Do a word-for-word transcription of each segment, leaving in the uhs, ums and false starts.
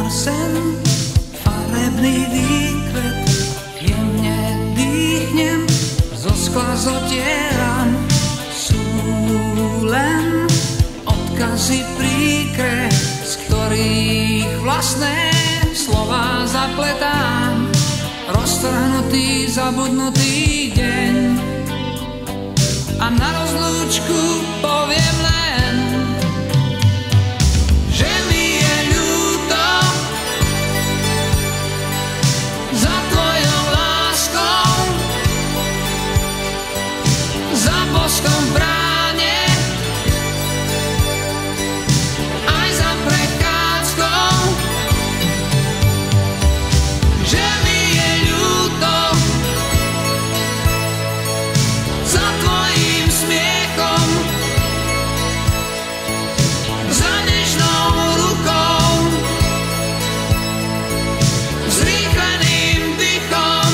sen, farebný výkvet, jemne dýchnem, zo skla zotieram. Sú len odkazy príkre, z ktorých vlastné slová zapletám. Roztrhnutý, zabudnutý deň a na rozlúčku poviem len, že mi je ľúto za tvojou láskou, za boskom v bráne, aj za prechádzkou, že mi je ľúto za tvojím smiechom, za nežnou rukou, zrýchleným dychom.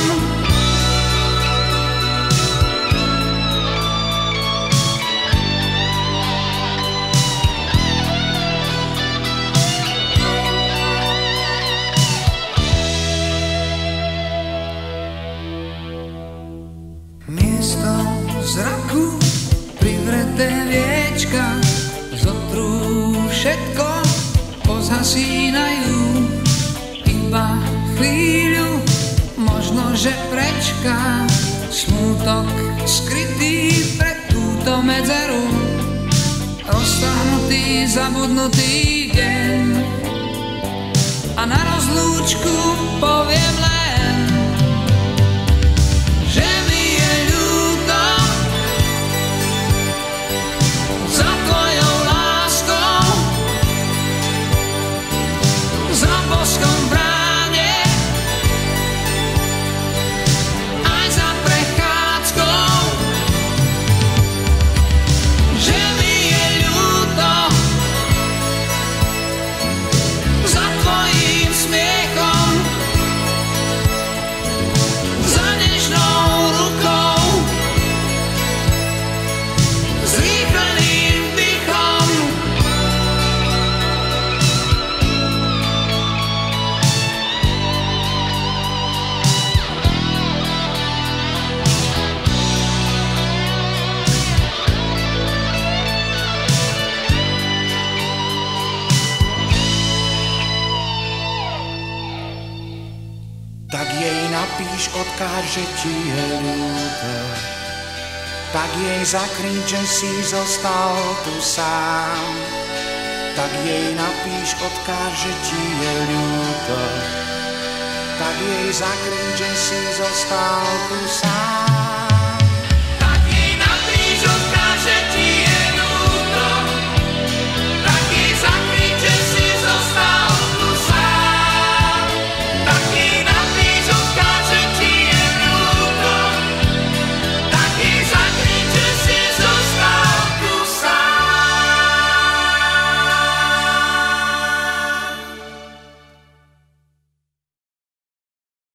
Miesto zraku privreté viečka zotrú všetko, pozhasínajú iba chvíľu, možno že prečká smútok skrytý pre túto medzeru. Roztahnutý, zabudnutý deň a na rozlúčku poviem len, že mi je ľúto za tvojou láskou, za boskom v bráne, aj za prechádzkou, že mi je ľúto za tvojím smiechom, za nežnou rukou, zrýchleným dychom. Tak jej napíš, odkáž, že ti je ľúto. Tak jej zakrič, že si zostal tu sám. Tak jej napíš, odkáž, že ti je ľúto. Tak jej zakrič, že si zostal tu sám.